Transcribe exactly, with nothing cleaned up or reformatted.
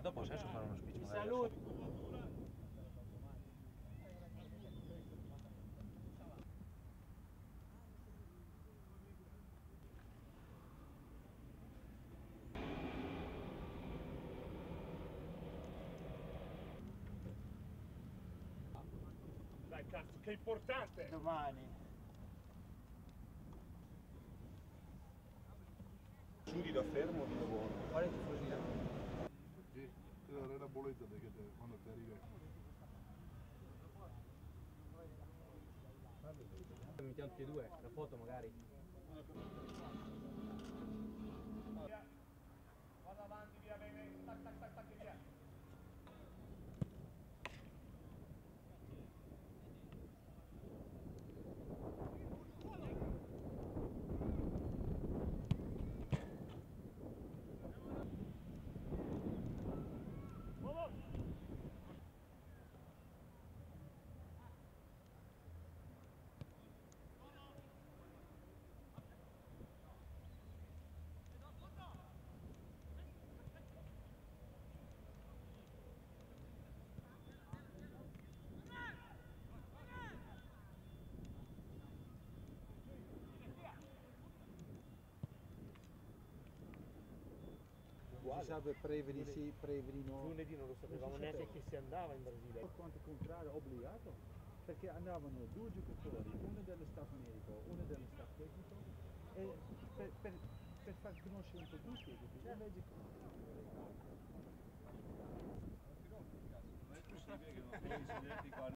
dopo ha senso fare uno speech. Ti saluto. Dai cazzo, che importante! Domani. Giudi da fermo o di lavoro? Qual è il tifosia? Sì, ti darei la bolletta perché te, quando ti arrivi. Mettiamo tutti e due, la foto magari. Vado avanti, via, bene, tac tac tac tac e via. Si salve Prevedi sì, Prevedi no. Lunedì non lo sapevamo neanche che si andava in Brasile. Per quanto contrario obbligato, perché andavano due giocatori, uno dello staff medico, uno dello staff tecnico, e per, per, per far conoscere un po' tutti, invece Non è possibile che non trovi i segreti qua.